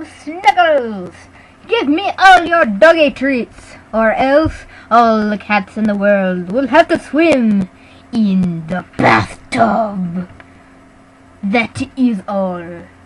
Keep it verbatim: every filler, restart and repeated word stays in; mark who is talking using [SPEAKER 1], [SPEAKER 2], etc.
[SPEAKER 1] Snuggles! Give me all your doggy treats, or else all the cats in the world will have to swim in the bathtub. That is all.